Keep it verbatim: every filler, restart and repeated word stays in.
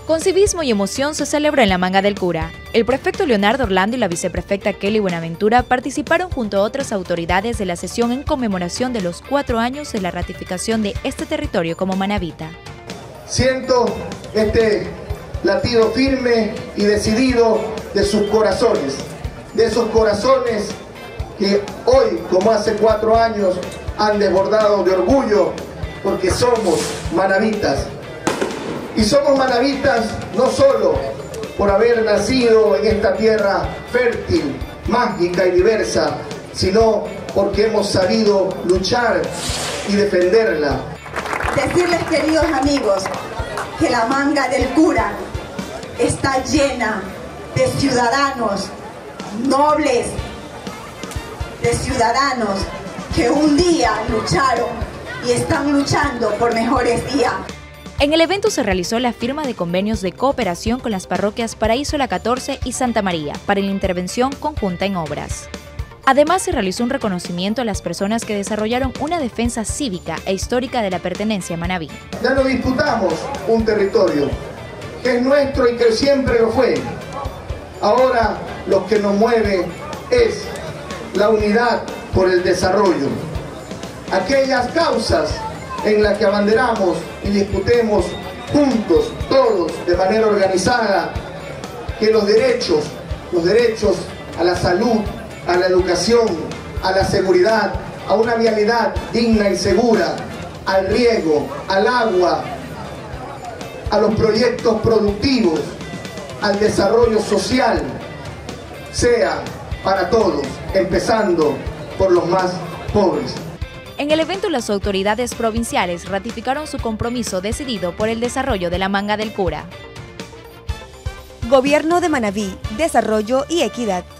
Con civismo y emoción se celebró en la Manga del Cura. El prefecto Leonardo Orlando y la viceprefecta Kelly Buenaventura participaron junto a otras autoridades de la sesión en conmemoración de los cuatro años de la ratificación de este territorio como manabita. Siento este latido firme y decidido de sus corazones, de esos corazones que hoy, como hace cuatro años, han desbordado de orgullo porque somos manabitas. Y somos manabitas no solo por haber nacido en esta tierra fértil, mágica y diversa, sino porque hemos sabido luchar y defenderla. Decirles, queridos amigos, que la Manga del Cura está llena de ciudadanos nobles, de ciudadanos que un día lucharon y están luchando por mejores días. En el evento se realizó la firma de convenios de cooperación con las parroquias Paraíso La catorce y Santa María para la intervención conjunta en obras. Además, se realizó un reconocimiento a las personas que desarrollaron una defensa cívica e histórica de la pertenencia a Manabí. Ya no disputamos un territorio que es nuestro y que siempre lo fue. Ahora lo que nos mueve es la unidad por el desarrollo. Aquellas causas en las que abanderamos y disputemos juntos, todos, de manera organizada, que los derechos, los derechos a la salud, a la educación, a la seguridad, a una vialidad digna y segura, al riego, al agua, a los proyectos productivos, al desarrollo social, sea para todos, empezando por los más pobres. En el evento, las autoridades provinciales ratificaron su compromiso decidido por el desarrollo de la Manga del Cura. Gobierno de Manabí, Desarrollo y Equidad.